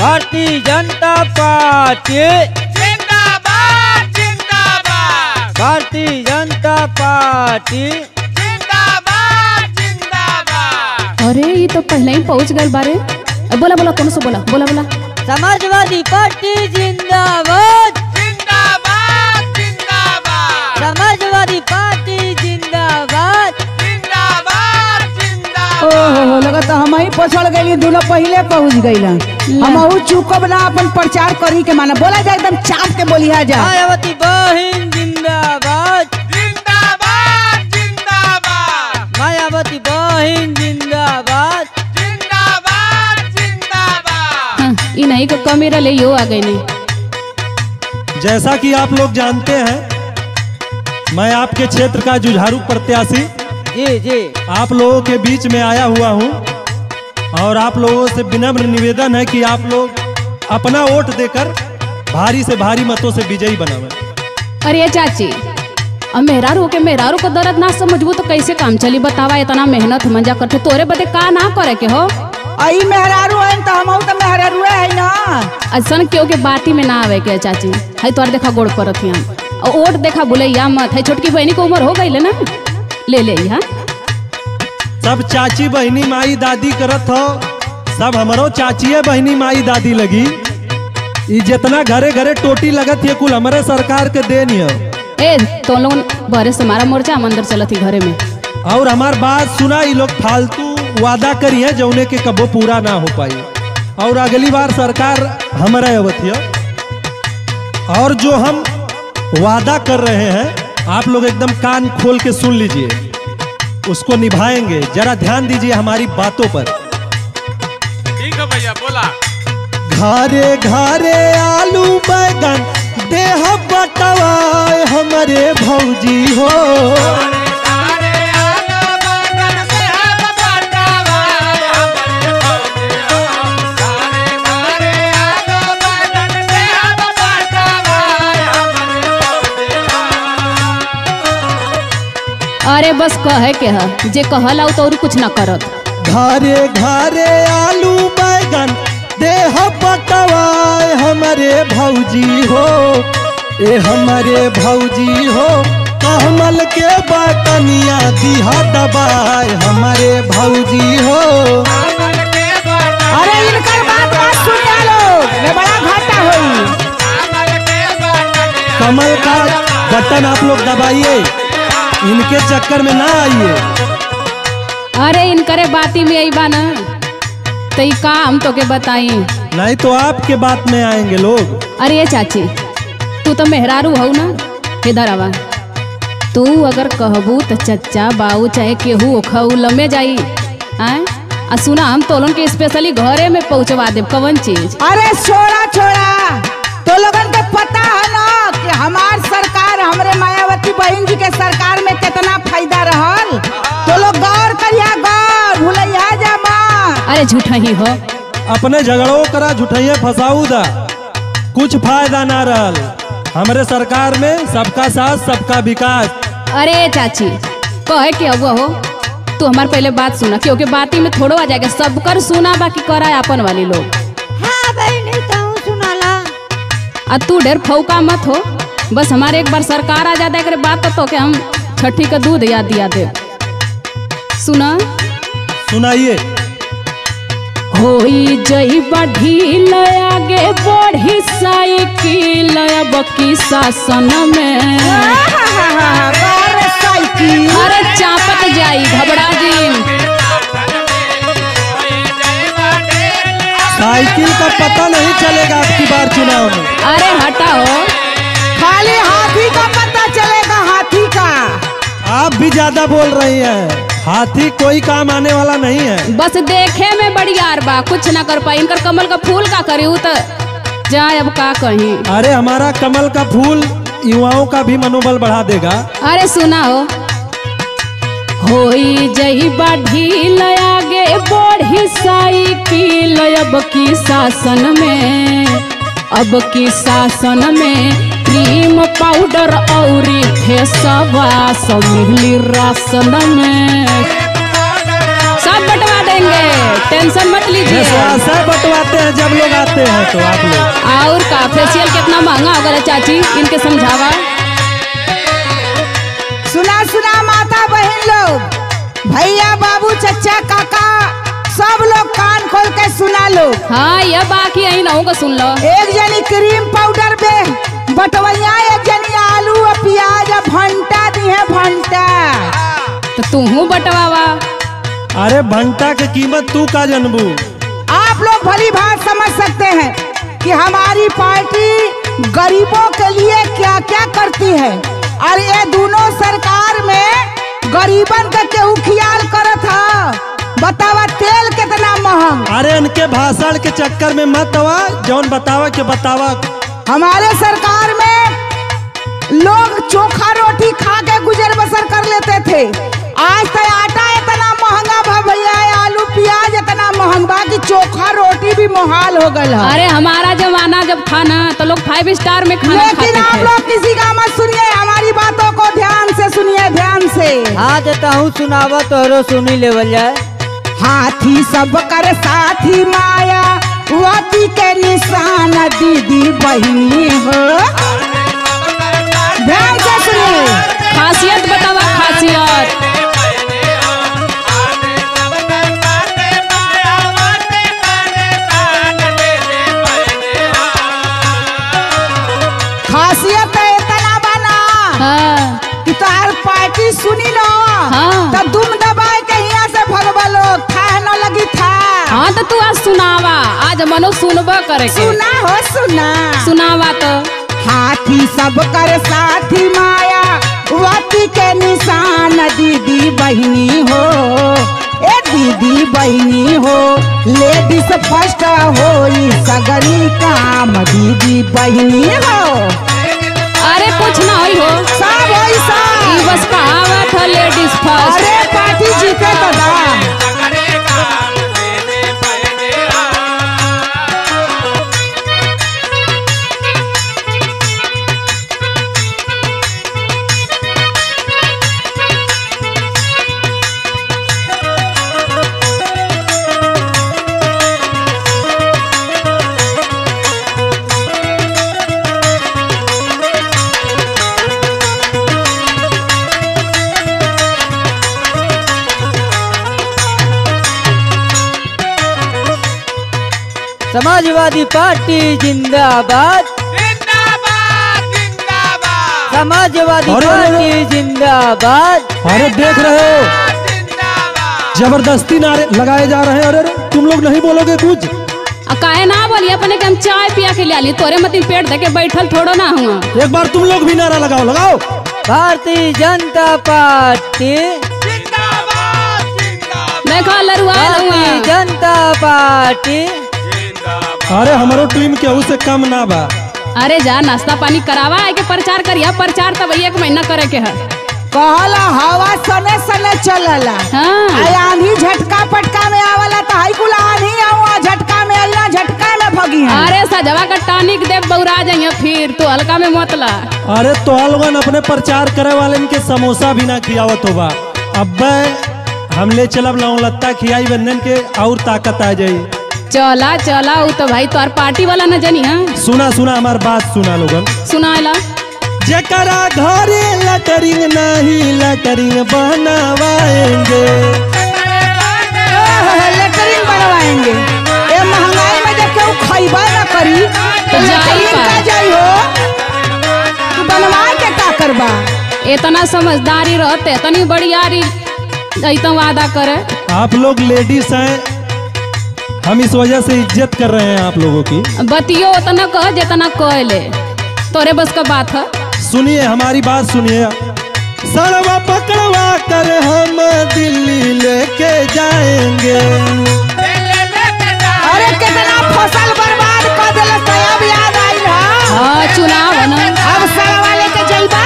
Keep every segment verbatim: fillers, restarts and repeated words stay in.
Bharatiya Janata party जिंदाबाद जिंदाबाद, Bharatiya Janata party जिंदाबाद जिंदाबाद। अरे ये तो पहले ही पहुंच गए बारे। बोला बोला कौन सा बोला बोला बोला समाजवादी पार्टी जिंदाबाद जिंदाबाद जिंदाबाद, समाजवादी पार्टी जिंदाबाद जिंदाबाद जिंदाबाद। ओहो लगा तो हम ही पछड़ गई, दोनों पहले पहुंच गई। हम चुकब ना अपन प्रचार करी के माना बोला जाए एकदम चाप के बोलिया जा। मायावती बहन जिंदाबाद जिंदाबाद जिंदाबाद, मायावती बहन जिंदाबाद जिंदाबाद जिंदाबाद। हाँ, ये नहीं को कमेरा ले यो आ गई नहीं। जैसा कि आप लोग जानते हैं, मैं आपके क्षेत्र का जुझारू प्रत्याशी जी जी आप लोगों के बीच में आया हुआ हूं और आप लोगों से विनम्र निवेदन है कि आप लोग अपना वोट देकर भारी से भारी मतों से विजयी बनावें। अरे चाची, अब मेहरारू के मेहरारू को दर्द ना समझबू तो कैसे काम चली बतावा। इतना मेहनत मजा करते तोरे बदे का ना करे के हो। आई मेहरारू है तो हम तो मेहरारू है ना। असन क्यों के बाती में ना आवे के चाची। है तोर देखा गोड़ परत हम और वोट देखा बुलैया मत है। छोटकी बहनी को उम्र हो गई ले ना, ले ले यहाँ सब चाची बहनी माई दादी करत हो, सब हमारो चाचिए बहनी माई दादी लगी। ये जितना घरे घरे टोटी लगत है कुल हमारे सरकार के देन है। ए तो लोग बरे से हमारा मोर्चा हम अंदर चलत ही घरे में। और हमार बात सुना, ये लोग फालतू वादा करी है जौने के कबो पूरा ना हो पाई। और अगली बार सरकार हमारे अवत है और जो हम वादा कर रहे हैं आप लोग एकदम कान खोल के सुन लीजिए, उसको निभाएंगे। जरा ध्यान दीजिए हमारी बातों पर। ठीक है भैया बोला। घरे घरे आलू बैगन देह बटवाए हमारे भौजी हो। अरे बस कहे के है जे कहला तो और कुछ ना करत। घरे घरे आलू बैगन देह बटवाए हमारे भौजी हो। ए हमारे भौजी हो कमल के बटनिया दिहा दबाए हमारे भौजी हो। अरे इनकर बात मत सुनिया लोग, ये बड़ा घाटा होई। कमल का बटन आप लोग दबाइए, इनके चक्कर में ना आइए। अरे इनकरे बाती में आई बा ना तो ई का हम तो के बताई। नहीं तो आपके बात में आएंगे लोग। अरे चाची तू तो मेहरारू हो ना, इधर आवा। तू अगर कहबू तो चच्चा बाऊ चाहे केहू ओखऊ लमे जाई। आए आ सुना, हम तोलन के स्पेशली घरे में पहुंचवा देब कवन चीज। अरे छोड़ा छोड़ा, तो लोगन के पता है ना कि हमार सरकार हमरे मायावती बहन जी के सरकार में कितना फायदा रहल। तो लोग गौर करिया, गौर भूलिया जा मां। अरे झूठा ही हो। अपने झगड़ों करा झूठैया फसाऊ दा, कुछ फायदा ना रहल। हमरे सरकार में सबका साथ सबका विकास। अरे चाची कहे के अब हो, तू हमार पहले बात सुना क्योंकि बाती में थोड़ो आ जाएगा। सब कर सुना बाकी करा अपन वाली लोग। हाँ भाई नहीं तो सुनाला। आ तू ढेर फौका मत हो, बस हमारे एक बार सरकार आ जाता है बात तो, तो के हम छठी का दूध याद दिया दे। सुना सुनाइए। होई जई बढ़ी आगे बढ़ी साइकिल अब की शासन में। अरे चापत जाई घबरा जी। साइकिल का पता नहीं चलेगा आपकी बार चुनाव में। अरे हटाओ, खाली हाथी का पता चलेगा, हाथी का। आप भी ज्यादा बोल रही हैं। हाथी कोई काम आने वाला नहीं है। बस देखे में बढ़ियार बा, कुछ ना कर पाई। इनकर कमल का फूल का करी तो जाए अब का कहीं। अरे हमारा कमल का फूल युवाओं का भी मनोबल बढ़ा देगा। अरे सुना हो, होई जई बढ़ी आगे बढ़ी साइकिल अब की शासन में। अब की शासन में क्रीम पाउडर औरी फेसवा सब मिली राशन में। सब बंटवा देंगे, टेंशन मत लीजिए। विश्वास है बंटवाते हैं जब लोग आते हैं तो आप लोग। और का फेशियल कितना महंगा हो गया चाची, इनके समझावा। सुना सुना माता बहन लोग, भैया बाबू चचा काका सब लोग कान खोल के सुना लो। हाँ यह बाकी यही ना होगा, सुन लो। एक जनी क्रीम पाउडर पे बटवैया, एक जनी आलू और प्याज और भंटा दी है भंटा। तो तू हूँ बटवावा। अरे भंटा की कीमत तू का जनबू। आप लोग भली बात समझ सकते हैं कि हमारी पार्टी गरीबों के लिए क्या क्या करती है, और ये दोनों सरकार में गरीबन का केहू ख्याल करत था। बतावा तेल कितना महंग। अरे इनके भाषण के चक्कर में मत आवा, जौन बतावा के बतावा। हमारे सरकार में लोग चोखा रोटी खा के गुजर बसर कर लेते थे। आज तो आटा इतना महंगा भा भैया, आलू प्याज इतना महंगा कि चोखा रोटी भी मुहाल हो गया। अरे हमारा जमाना जब था ना तो लोग फाइव स्टार में खाना खाते लेकिन आप थे। लोग किसी का मत सुनिए, हमारी बातों को ध्यान से सुनिए, ध्यान से। हाँ देता हूँ सुनावा तोहरो सुनी लेवल जाए। हाथी सब कर साथी माया, वाती के निशान दीदी बहिनी हो। ध्यान से सुनिए। खासियत बतावा, खासियत। खासियत इतना बना हाँ कि तार पार्टी सुनी लो हाँ। तो दुम दबाए के यहाँ से भगवा लोग था न लगी था। हाँ तो तू आज सुनावा, आज मनो सुनबा करे के। सुना हो सुना। सुनावा तो। हाथी सब कर साथी माया, वाती के निशान दीदी बहिनी हो। ए दीदी बहिनी हो, लेडीज फर्स्ट हो सगरी काम दीदी बहिनी हो। अरे कुछ ना होई हो, सब होई सब। ई बस कहावत है लेडीज फर्स्ट। अरे पार्टी जीते तो दा। समाजवादी पार्टी जिंदाबाद, जिंदाबाद जिंदाबाद समाजवादी अरे, अरे, पार्टी जिंदाबाद। अरे देख रहे हो जिंदाबाद। जबरदस्ती नारे लगाए जा रहे हैं। अरे अरे, तुम लोग नहीं बोलोगे कुछ? आ काहे ना बोलिए, अपने के हम चाय पिया के ले ली, तोरे मती पेट दे के बैठल थोड़ो ना हुआ। एक बार तुम लोग भी नारा लगाओ लगाओ। भारतीय जनता पार्टी, जिंदाबाद जिंदाबाद मैं खा लरुआ भारतीय जनता पार्टी। अरे हमारो टीम केहू से कम ना बा। अरे जा नाश्ता पानी करावा, आके के प्रचार करिया। प्रचार तब एक महीना करे के है। कहला हवा सने सने चलला। हाँ आई आंधी झटका पटका में आवला तो हाई कुल आंधी आवा झटका में आइला झटका में भगी है। अरे सजवा का टानिक देव बौरा जाइए, फिर तू हल्का में मत ला। अरे तो लोगन अपने प्रचार करे वाले इनके समोसा भी ना खियावत होबा। अब हम ले चलब लौलत्ता खियाई बंधन के और ताकत आ जाई। चला चला, वो तो भाई तोर पार्टी वाला न जानी। हाँ सुना सुना हमार बात सुना लोगन। सुनाएला। जकरा घरे लटरिंग नहीं लटरिंग बनवाएंगे। लेटरिंग बनवाएंगे। ये महंगाई में जब केहू खइबा ना करी तो जाई लेटरिंग बा। का जाई हो। तू बनवा के का करबा? इतना समझदारी रहते, इतनी बड़ियारी ऐसा वादा करे। आप लोग लेडीज हैं, हम इस वजह से इज्जत कर रहे हैं आप लोगों की। बतियो उतना कह जितना कह ले, तोरे बस का बात है। सुनिए हमारी बात सुनिए। सड़वा पकड़वा कर हम दिल्ली लेके जाएंगे। अरे कितना फसल बर्बाद कर देला, तो अब याद आई हा। हाँ चुनाव है ना। अब सड़वा लेके जइबा।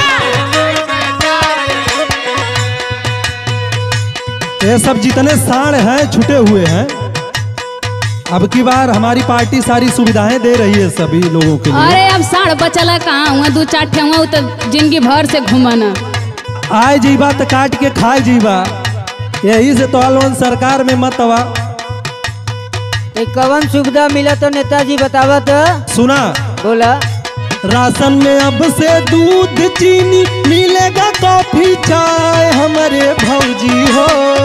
ये सब जितने साड़ हैं छुटे हुए हैं। अब की बार हमारी पार्टी सारी सुविधाएं दे रही है सभी लोगों के लिए। अरे अब साढ़ बचल कहाँ हुआ, दो चार ठे हुआ तो जिंदगी भर से घूमना। आए जीवा तो काट के खाए जीवा। यही से तो लोन सरकार में मत आवा। एक कवन सुविधा मिला तो नेताजी बतावा तो। सुना, बोला। राशन में अब से दूध चीनी मिलेगा, कॉफी चाय हमारे भौजी हो।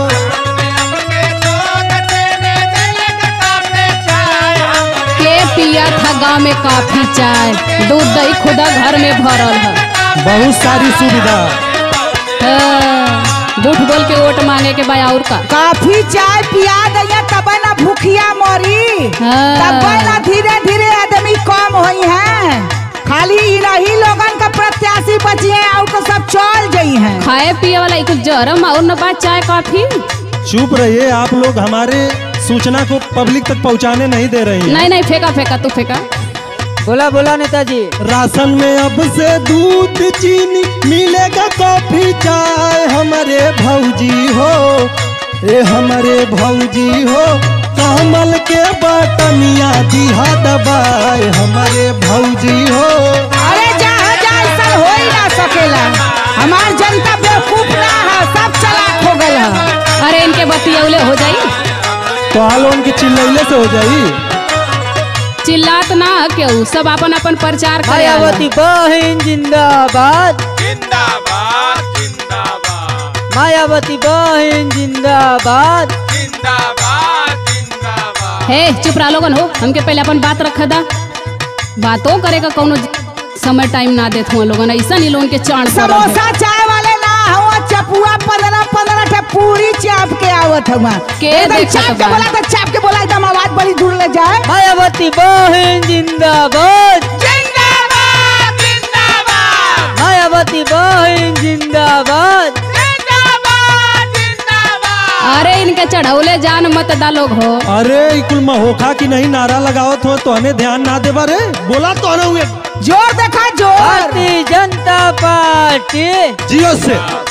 के पिया था गाँव में काफी चाय, दूध दही खुदा घर में भरल है। बहुत सारी सुविधा। हाँ, झूठ बोल के वोट मांगे के भाई और का। काफी चाय पिया दैया तब ना भूखिया मरी, हाँ। तब ना धीरे धीरे आदमी कम हुई है। खाली इन्हीं लोगन का प्रत्याशी बची है और तो सब चल गई हैं। खाए पिए वाला कुछ जरम और न बात चाय कॉफी। चुप रहिए, आप लोग हमारे सूचना को पब्लिक तक पहुंचाने नहीं दे रही हैं। नहीं नहीं फेंका फेंका तू फेंका। बोला बोला नेताजी। राशन में अब से दूध चीनी मिलेगा, कॉफी चाय हमारे भौजी हो। ए हमारे भौजी हो, कमल के बटनिया दिहा दबाए हमारे भौजी हो। अरे जहाँ जा ऐसा हो ही ना सकेला, हमार जनता बेवकूफ ना है, सब चलाक हो गए है। अरे इनके बतियौले हो जाई तो हाल उनके चिल्लैले से हो जाई। चिल्लात ना क्यों, सब अपन अपन प्रचार करे। मायावती बहन जिंदाबाद, जिंदाबाद जिंदाबाद मायावती बहन जिंदाबाद। जिंदाबाद जिंदाबाद। हे चुप रहा लोगन हो, हमके पहले अपन बात रखा था। बातों करेगा कौनो समय टाइम ना देते हुए लोगन, ऐसा नहीं लोगन के चाण पड़ल है। समोसा चाय वाले ना हुआ, चपुआ पंद्रह पंद्रह ठे पूरी चाप के आवत हुआ। के एकदम देखत चाप के बा? बोला तो चाप के बोला, एकदम आवाज बड़ी दूर ले जाए। मायावती बहन जिंदाबाद, जिंदाबाद जिंदाबाद मायावती बहन जिंदाबाद। जिंदाबाद जिंदाबाद। अरे इनके चढ़ौले जान मत डालोग हो। अरे कुल महोखा की नहीं नारा लगावत हो तो हमें ध्यान ना देबा रे। बोला तो ना हुए जोर देखा जोर। भारतीय जनता पार्टी, जियो से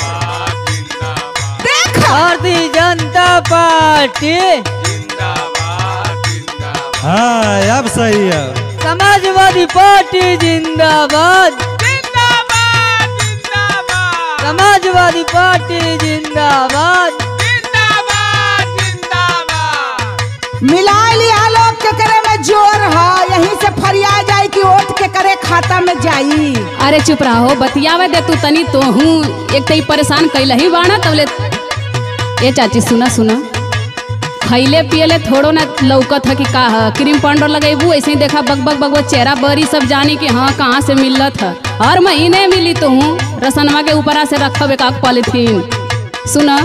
देखा भारतीय जनता पार्टी। जिंदाबाद जिंदाबाद। हाँ अब सही है। समाजवादी पार्टी जिंदाबाद, जिंदाबाद जिंदाबाद। समाजवादी पार्टी जिंदाबाद। जिंदाबाद जिंदाबाद। मिला लिया लोग के करे में जोर है, यहीं से फरिया जाए कि वोट के करे खाता में जाई। अरे चुप रहो, बतियावे दे तू तनी तो हूँ। एक तई परेशान कैल ही बाना तबले। ए चाची सुना सुना, खैले पियले थोड़ो ना लौकत है कि का है। क्रीम पाउडर लगेबू ऐसे ही देखा बग बग बग चेहरा बरी सब जानी कि हाँ कहाँ से मिलत है। हर महीने मिली तो हूँ, रसनवा के ऊपरा से रखब एक पॉलिथीन। सुना,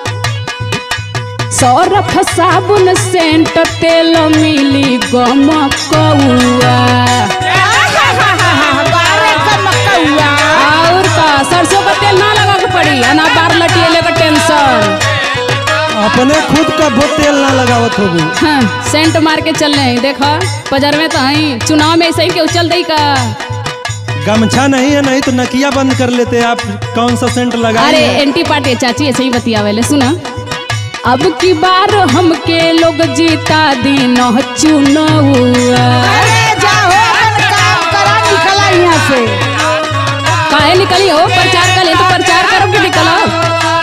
सरफ साबुन सेंट तेल मिली गमकौआ, बारे का मकौआ। और का सरसों का तेल ना लगा के पड़ी, ना बार लटियले का टेंशन। अपने खुद का भो तेल ना लगावत होगी। हाँ, सेंट मार के चल रहे देखा बाजार में तो ही चुनाव में ऐसे ही क्यों चल दई का। गमछा नहीं है, नहीं तो नकिया बंद कर लेते। आप कौन सा सेंट लगा? अरे एंटी पार्टी चाची ऐसे ही बतियावेले। सुना, अब की बार हमके लोग जीता दी न चुनाव। अरे जाओ अपन काम करा, निकला यहाँ से। काहे निकली हो, प्रचार कर ले तो प्रचार करो कि निकलो।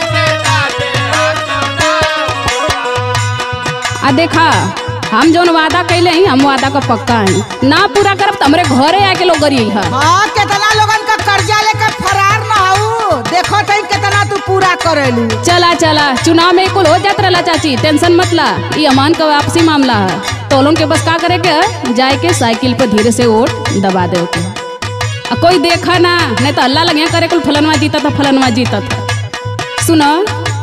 आ देखा, हम जोन वादा कैले ही हम वादा का पक्का है, ना पूरा करब तो हमरे घरे आके लोग गरी है। हाँ, कितना लोगन का कर्जा लेकर फरार न हो, देखो तो कितना तू पूरा करेलू। चला चला, चुनाव में कुल हो जात रहला चाची, टेंशन मत ला। ये अमान का वापसी मामला है, तो लोन के बस का करे के जाए के साइकिल पर धीरे से वोट दबा दे के। आ कोई देखा ना, नहीं तो अल्लाह लगे करे कुल फलनवा जीता था फलनवा जीता था। सुनो,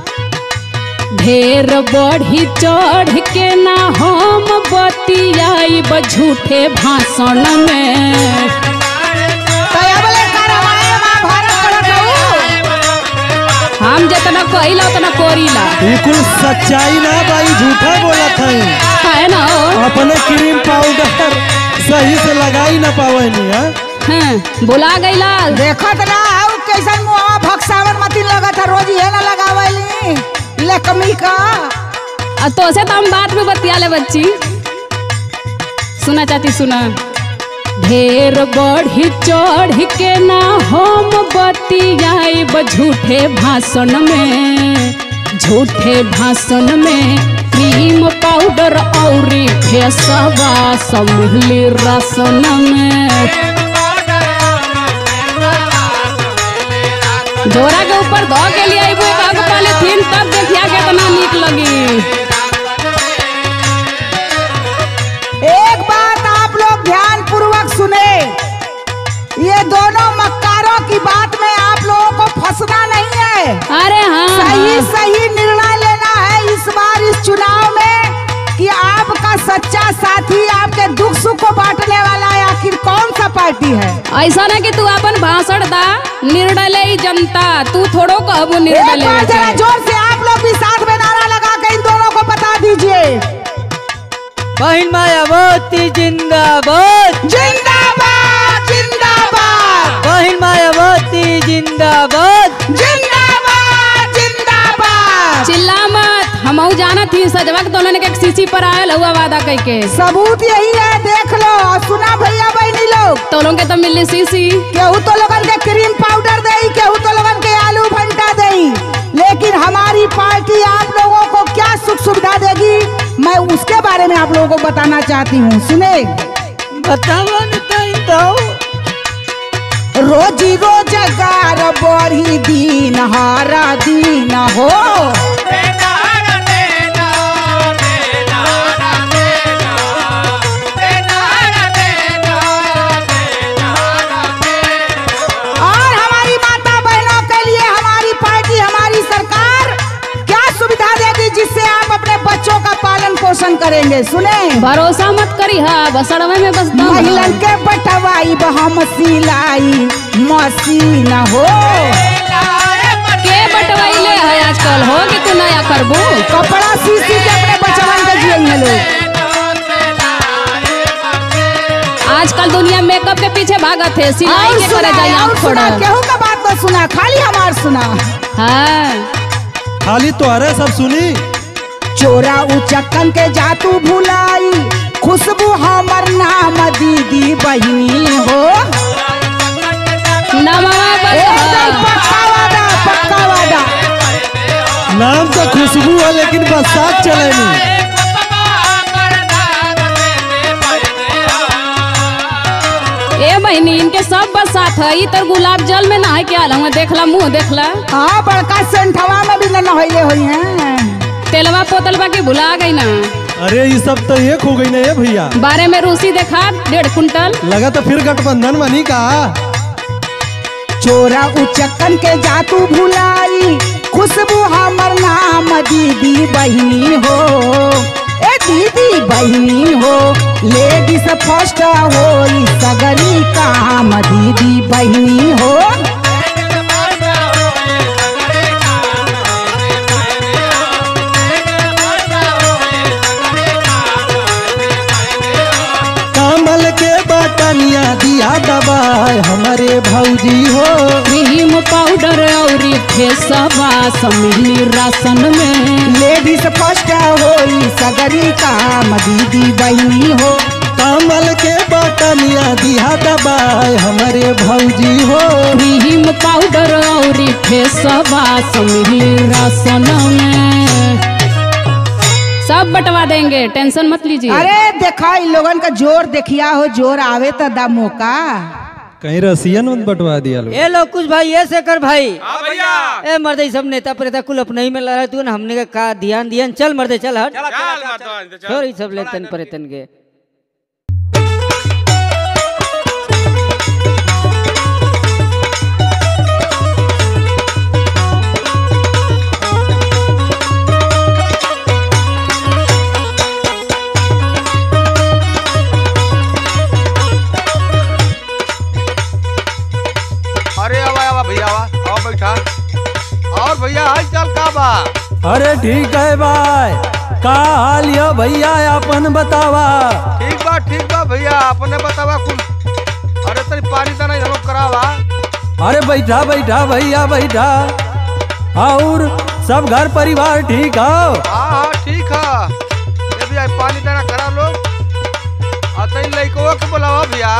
ढेर बढ़ी चढ़ के ना हम बतियाई झूठे भाषण में। हम जितना कहिला उतना कोरीला। बिल्कुल सच्चाई ना भाई, झूठा बोला था। है ना, अपने क्रीम पाउडर सही से लगाई ना पावे नहीं। हाँ, बुला गईला। देखत ना आउ कैसन मुआ भक्सावन मती लगत है, रोज ये ना लगावली लकमी का। आ तो से तो हम बात में बतिया ले बच्ची। सुना चाची सुना, ढेर बढ़ी चढ़ के ना हम बतियाई झूठे भाषण में। झूठे भाषण में क्रीम पाउडर औरी फेसवा सब मिली राशन में। जोरा के ऊपर धो के लिए आइबो एक पॉलीथीन, तब देखिया कितना नीक लगी। एक बात आप लोग ध्यान पूर्वक सुने, ये दोनों मक्कारों की बात में आप लोगों को फंसना नहीं है। अरे हाँ, सही हाँ। सही निर्णय लेना है इस बार इस चुनाव में कि आपका सच्चा साथी आपके दुख सुख को बांटने वाला है आखिर कौन सा पार्टी है। ऐसा ना कि तू अपन भाषण दा, निर्णय ले जनता, तू थोड़ो कहबो निर्णय एक बार ले। जरा जोर से आप लोग भी साथ में नारा लगा के इन दोनों को बता दीजिए। बहन मायावती जिंदाबाद, जिंदाबाद जिंदाबाद बहन मायावती जिंदाबाद, जिंदाबाद जिंदाबाद। चिल्ला मत, हमहू जाना थी सजवक दोनों के सीसी पर आयल हुआ वादा कह के। सबूत यही है, देख लो और सुना भैया बहनी लोग। तो लोग के तो मिली सीसी, केहू तो लोगन के क्रीम पाउडर दे, केहू तो लोगन के आलू भंटा दे, लेकिन हमारी पार्टी आप लोगों को क्या सुख सुविधा देगी मैं उसके बारे में आप लोगों को बताना चाहती हूँ। सुने, बताओ तो रोजी रोजगार बढ़ी दिन हारा दिन हो, और हमारी माता बहनों के लिए हमारी पार्टी हमारी सरकार क्या सुविधा देगी जिससे आप अपने बच्चों का पालन पोषण करेंगे। सुने, भरोसा मत करी हा, बसड़वे में बस दम है। महिलन के बटवाई हम सिलाई मशीन हो, के बटवाइले है आजकल हो कि तू नया करबू। कपड़ा सी सी के अपने बचवन के जियेंगे लोग। आजकल दुनिया मेकअप के पीछे भागत है, सिलाई और के सुना, करे जाए और आँख सुना, फोड़ा। केहू का बात तो सुना, खाली हमार सुना। हाँ, खाली तो अरे सब सुनी। चोरा उचक्कन के जातू भुलाई, खुशबू हमर नाम दीदी बहिनी हो। नमवा बस एकदम हाँ। पक्का वादा, पक्का वादा। नाम तो खुशबू है लेकिन बरसात चले नहीं। ए बहनी, इनके सब बस साथ है, ई तर गुलाब जल में नहाए के आल हूँ, देखला मुँह देखला। हाँ, बड़का सेंठवा में भी न नहैले हुई हैं। तेलवा पोतलवा के भुला गई ना। अरे ये सब तो एक हो गई ना ये भैया। बारे में रूसी देखा डेढ़ कुंटल। लगा तो फिर गठबंधन बनी का। चोरा उचक्कन के जातू भुलाई, खुशबू हमर नाम दीदी बहिनी हो। ए दीदी बहिनी हो, लेडीज फर्स्ट हो, सगरी काम दीदी बहिनी हो। कमल के बटनिया दिया दबाए हमारे भौजी हो। क्रीम पाउडर और फेसवा सब मिली राशन में। लेडीज फर्स्ट हो, सगरी काम दीदी बहिनी हो। कमल के बटनिया दिया दबाए हमारे भौजी हो। क्रीम पाउडर और फेसवा सब मिली राशन में। सब बंटवा देंगे, टेंशन मत लीजिए। अरे देखा इन लोगन का जोर देखिया हो, जोर आवे तो दा मौका। कहीं रसियन मत बटवा दिया लोग। ये लोग कुछ भाई ऐसे कर भाई। हाँ भैया, ए मर्दे सब नेता प्रेता कुल अपने ही में लड़ा तू ना, हमने का ध्यान दियन। चल मर्दे चल हट, चल मत चल। छोड़ ई सब लेतन परेतन के। अरे आवा आवा भैया आवा, आओ बैठा। और भैया हाल चाल का बा? अरे ठीक है भाई, का हाल है भैया अपन बतावा। ठीक बा ठीक बा भैया, अपने बतावा कुल। अरे तनी पानी दाना हम करावा। अरे बैठा बैठा भैया बैठा। और सब घर परिवार ठीक हो? हाँ हाँ ठीक है। ये भैया पानी दाना करा लो। अतई लइको के बुलावा भैया।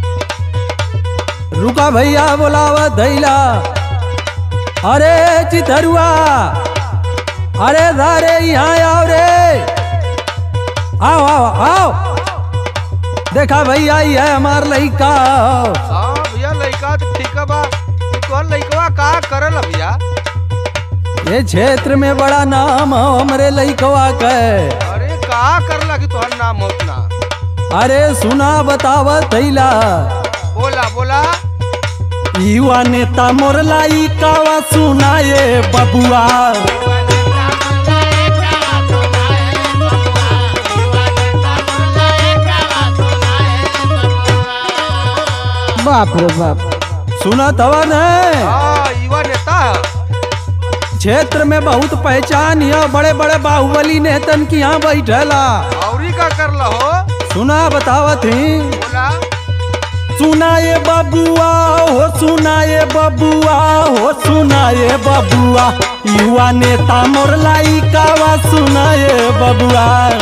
रुका भैया बोलावा धैला। अरे चितरुआ, अरे धारे यहाँ आओ रे। आओ आओ आओ, देखा भैया ये है हमार लड़का। हाँ भैया लड़का तो ठीक है बा, तो लड़कवा का करल भैया? ये क्षेत्र में बड़ा नाम हो हमरे लड़कवा के। अरे का करला कि तोहर नाम होतना? अरे सुना बतावत थैला। बोला बोला। युवा नेता मोर लड़कवा सुनाए बबुआ। बाप रे बाप, सुना तवा ने? हाँ युवा नेता क्षेत्र में बहुत पहचान है, बड़े बड़े बाहुबली नेतन की यहाँ बैठला। औरी का करला हो? सुना बतावत ही। बोला। सुनाए बबुआ हो, सुनाए बबुआ हो, सुनाए बबुआ, युवा नेता मोर लड़कवा सुनाए बबुआ।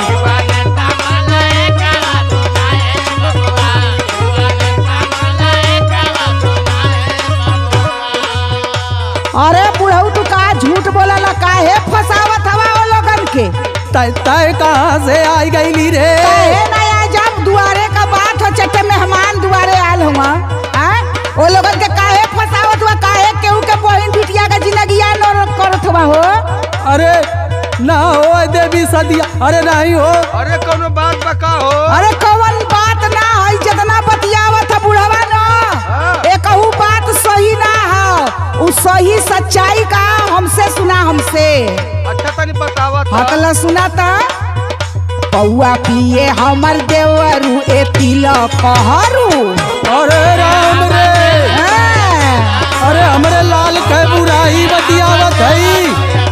अरे बुढ़ऊ तू का झूठ बोलला, काहे फसावत हवा वो लोगन के? तय तय कहाँ से आई गईली रे? काहे ना आए, जब दुआरे का बात हो चटे मेहमान दुआरे आयल हुआ, हां वो लोगन के काहे फसावत हुआ? काहे केहू के बहन बिटिया का जिंदगिया न करत हुआ हो? अरे ना हो देवी सदिया, अरे नहीं हो। अरे कौनो बात बका हो? अरे कौन बात ना है, जितना बतियावत है बुढ़वा ना, एकहू बात सही ना है। उ सही सच्चाई का हमसे सुना, हमसे। अच्छा तनी बतावत। हकला सुना था। पौआ पिए हमर देवरू ए तिलक कहरू। अरे राम रे, हाँ। अरे हमरे लाल के बुराई बतियावत है।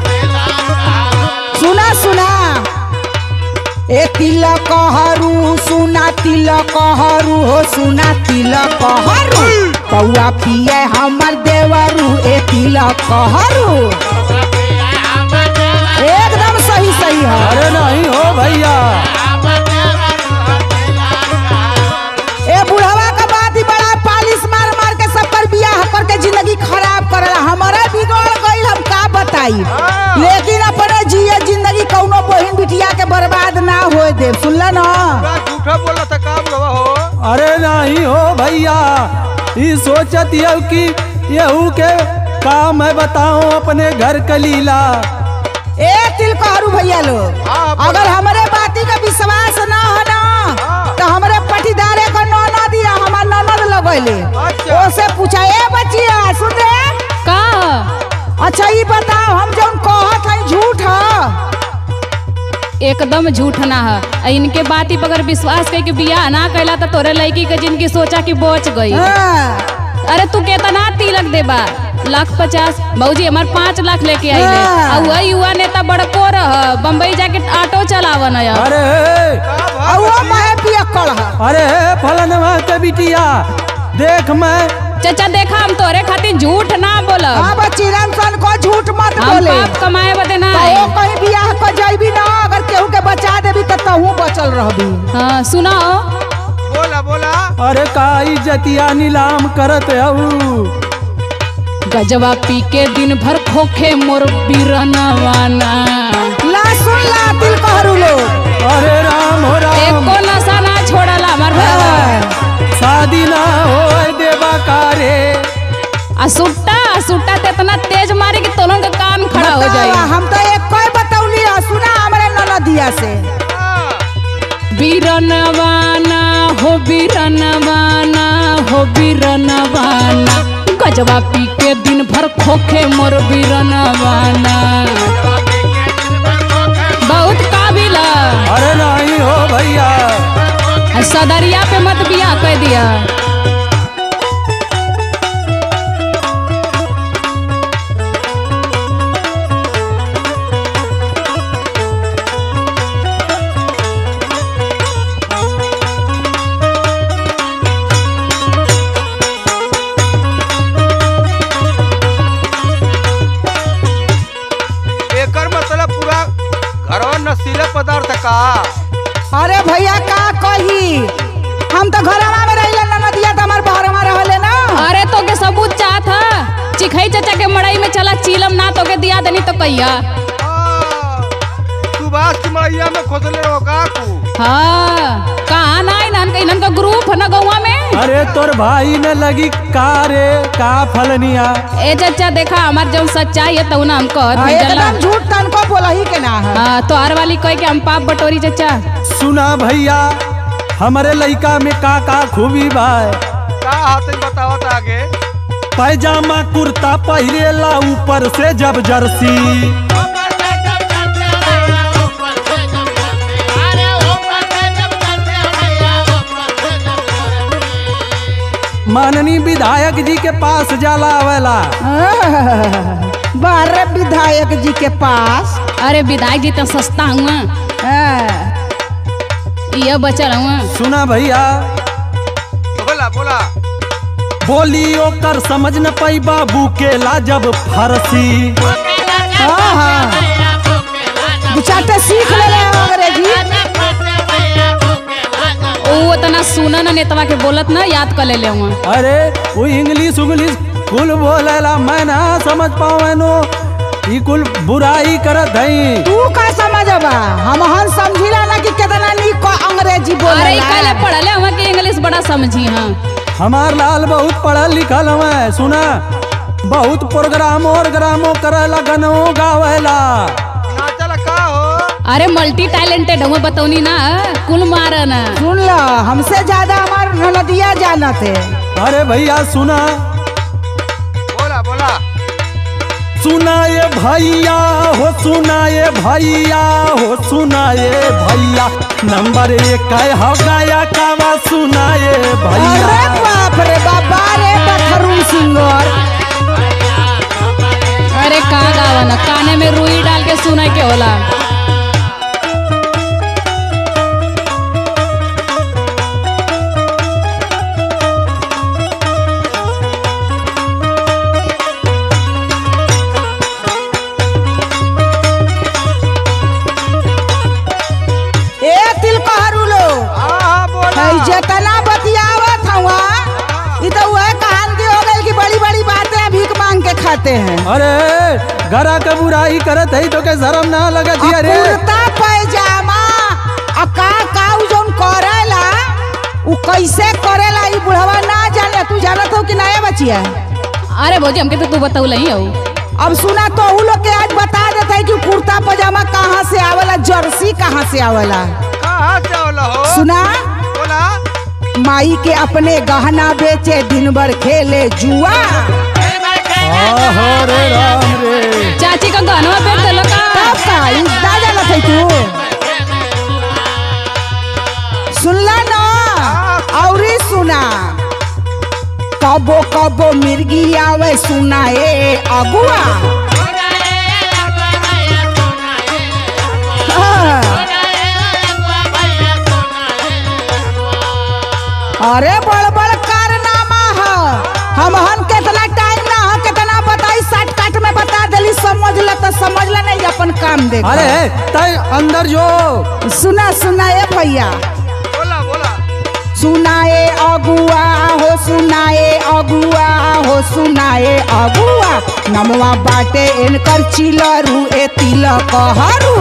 सुना सुना, ए तिलक कहरू, सुना तिलक कहरू हो, सुना तिलक कहरू। पौआ पिए हमर देवरू ए तिलक कहरू। एकदम सही सही है। अरे नहीं हो भैया। ए बुढ़वा का बात ही बड़ा पालिश मार मार के सब पर बियाह करके जिंदगी खराब करला। हमारा बिगड़ गई, हम का बताई, लेकिन अपने जिए जिंदगी कौनो बहन बिटिया के बर्बाद ना होए दे। सुनला ना? झूठा बोला था का बुढ़वा हो? अरे नहीं हो भैया, ये सोचत यू कि यहू के काम है बताऊं अपने घर का लीला। ए तिलकहरू भैया लोग, हाँ, बोलो। अगर हमारे बाती का विश्वास ना हो ना, हाँ। तो हमारे पटीदारे का नौना दिया, हमार ननद लगैले, अच्छा। ओसे पूछा ए बचिया सुन रे का? अच्छा ये बताओ, हम जौन कहत हई झूठ है? एकदम झूठ ना है। इनके बात ही पर अगर विश्वास करके बियाह ना कैला तो तोरे लड़की के जिनकी सोचा कि बच गई। हाँ। अरे तू केतना तिलक देबा? लाख पचास? भौजी हमार पाँच लाख लेके आई ले। हाँ। और वही युवा नेता बड़को रह, बम्बई जाके ऑटो चलावन है। अरे और वो महे पियक्कड़ है। अरे फलनवा के बिटिया देख, मैं चाचा देखा हम तोरे खातिर झूठ ना बोलब। हाँ बच्ची सन को झूठ मत हम बोले। बाप कमाए बदे ना तो आई। वो कहीं बियाह को जाइबी ना, अगर केहू के बचा देबी तो तहू बचल रहबी। हाँ सुनाओ। बोला बोला। अरे का इज्जतिया नीलाम करत हऊ। गजवा पी के दिन भर खोखे मोर बिरनवाना। ला सुन ला तिलकहरू लोग। अरे राम हो राम, एको नशा ना छोड़ला हमार भरवा। शादी ना हो देवा कारे। आ सुट्टा आ सुट्टा ते इतना तेज मारी कि तोलों का कान खड़ा हो जाए। बतावा, हम तो एक कोई बतौली है, सुना हमारे ननदिया से। बिरनवाना हो बिरनवाना हो बिरनवाना, गजवा पी के दिन भर खोखे मोर बिरनवाना। बहुत काबिल है। अरे नहीं हो भैया। सदरिया पे मत बियाह कह दिया। एकर मतलब पूरा घरवा नशीला पदार्थ का? अरे भैया का कही, हम तो घरवा में रहिए, ननदिया तो हमार बहरवा रहले ना। अरे तो के सबूत चाहत है? चिखई चाचा के मड़ई में चला चीलम ना तो के दिया देनी तो कहिया। हाँ, सुभाष की मड़ैया में खोदले रहो काकू। हाँ कहाँ ना इनन का इनन का ग्रुप है ना गौवा में। अरे तोर भाई ने लगी का रे का फलनिया। ए चाचा देखा हमार जब सच्चाई है तो ना हम कहत हाँ, नहीं जला। एकदम झूठ तनको बोला ही के ना है। हाँ तो हर वाली कह के हम पाप बटोरी चाचा। सुना भैया हमारे लड़का में का का खूबी भाई। का हाथ बतावत आगे। पैजामा कुर्ता पहिरेला ऊपर से जब जर्सी। माननीय विधायक जी के पास जाला आवेला। बारह विधायक जी के पास। अरे विधायक जी तो सस्ता हुआ ये बचल हुआ। सुना भैया बोला बोला। बोली ओकर समझ न पाई बाबू के लाजब फरसी। हाँ हाँ दो चारटा सीख ले ले अंग्रेजी। वो इतना सुना ना नेतवा के बोलत ना याद कर ले ले हुआ। अरे वो इंग्लिश उंग्लिश कुल बोलेला मैं ना समझ पावेनो। ई कुल बुराई करत हई। तू का समझबा हम हन समझिला ना कि कितना नीक अंग्रेजी बोलेला। अरे काले पढ़ले हुआ कि इंग्लिश बड़ा समझी। हाँ हमार लाल बहुत पढ़ल लिखल हवे। सुना बहुत प्रोग्राम और ग्रामो करेला गनो गावेला। नाचल का हो। अरे मल्टी टैलेंटेड हुआ बतौनी ना कुल मारा ना। सुन लो हमसे ज्यादा हमार ननदिया जानत है। अरे भैया सुना बोला बोला। सुना ये भैया हो सुना ये भैया हो सुना ये भैया नंबर एक हो गया कावा सुना ये भैया। अरे बाप रे बाबा रे बथरू सिंगर। अरे का गावा ना काने में रुई डाल के सुना के होला। जितना बतियावत हुआ ये तो वह कहानी हो गई कि बड़ी बड़ी बातें भीख मांग के खाते हैं। अरे घरा का बुराई करत है तो के शर्म ना लगत है। अरे कुर्ता पैजामा आ का का उ जोन करेला उ कैसे करेला ई बुढ़वा ना जाने। तू जानत हो कि नया बचिया। अरे भौजी हमके तो तू बताऊ नहीं हो। अब सुना तो उ लोग के आज बता देते है कि कुर्ता पैजामा कहाँ से आवेला जर्सी कहाँ से आवेला। कहाँ से आवेला हो। सुना बोला। माई के अपने गहना बेचे दिन भर खेले जुआ। रे राम रे चाची का गहना बेच देलो का। तब का इतना जानत है तू। सुनला ना और सुना कबो कबो मिर्गी आवे सुना ए अगुआ। अरे बड़ बड़ कारनामा है। हम हन कितना टाइम ना है कितना बताई शॉर्टकट में बता देली। समझ ल तो समझ ल नहीं अपन काम देख। अरे तय अंदर जो सुना सुना ए भैया। बोला बोला। सुनाए अगुआ हो सुनाए अगुआ हो सुनाए अगुआ नमवा बाटे इनकर चिलरू ए तिलक हरू।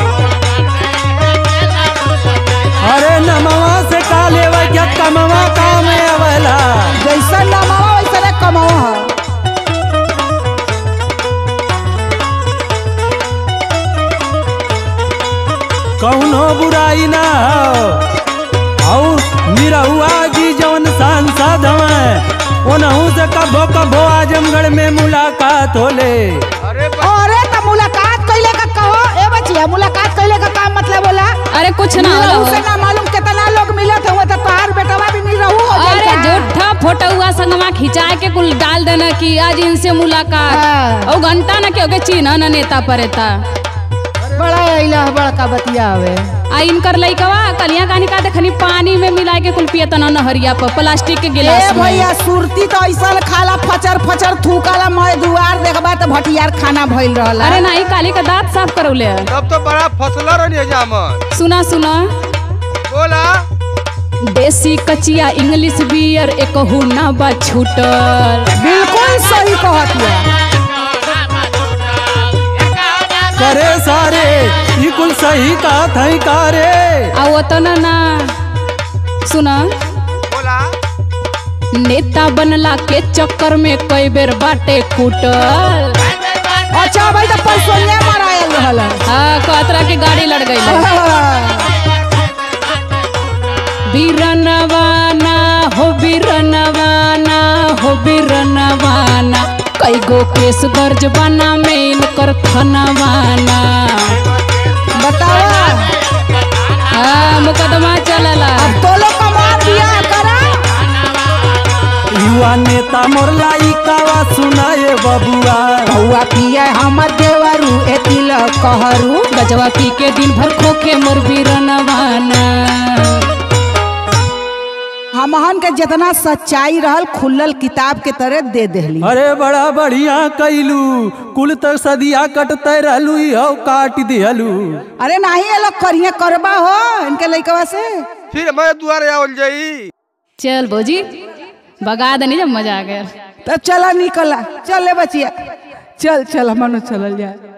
अरे नमवा से का लेवा क्या कमवा काम है वाला। जैसा नमवा वैसा कमावा है। कौनो बुराई ना हो। और निरहुआ जी जवन सांसद हमें उनहू से कभो कभो आजमगढ़ में मुलाकात होले। अरे अरे तो मुलाकात कैले का कहो ए बचिया। मुलाकात कैले का काम मतलब बोला। अरे कुछ ना होला हो। से ना मालूम कितना लोग मिलत हुए तो पार बेटवा भी नहीं रहू। अरे झूठा फोटो हुआ संगमा खिंचा के कुल डाल देना कि आज इनसे मुलाकात। हाँ। और घंटा ना क्यों के चिन्ह ना नेता परेता। बड़ा इला बड़का बतिया हवे। आ इनकर लइकवा कलिया कानी का देखनी पानी में मिला के कुल पियत ना नहरिया पर प्लास्टिक के ए गिलास में। भैया सुरती तो ऐसा खाला फचर फचर थूकाला मैं दुआर देखबा तो भटियार खाना भइल रहला। अरे नहीं काली का दांत साफ करौले। तब तो बड़ा फसला रही जामन। सुना सुना बोला। देसी कचिया इंग्लिश बियर एक ना बा छूटल। बिल्कुल सही कहत है। करे सारे ये कुल सही कहा था का रे। आ वो तो ना ना सुना, बोला नेता बनला के चक्कर में कई बेर बाटे कुटल। अच्छा भाई तो परसोनिया मरायल रहल। हाँ कतरा के गाड़ी लड़ गई। बीरनवाना हो बीरनवाना हो बीरनवाना, कई गो केस दर्ज बना में इनकर खनवाना। बतावा हाँ मुकदमा चलला। अब तो लोग कमार बियाह करा। युवा नेता मोर लाइकावा सुनाए बबुआ। हुआ पिया हमर देवरू ए तिल कहरू। गजवा पी के दिन भर खोखे मोर बीरनवाना। हमहन के जितना सच्चाई रहल खुलल किताब के तरह दे देली। अरे बड़ा बढ़िया कैलू, कुल तक सदिया कटते रहलू हो काट दिहलू। अरे नहीं ये लोग करिए करबा हो इनके लइकवा से। फिर मैं दुआरे आवल जाई। चल भौजी भगा देनी जब मजा आ गया। तब चला निकला, चल ले बचिया, चल चल हमनो चलल जाए।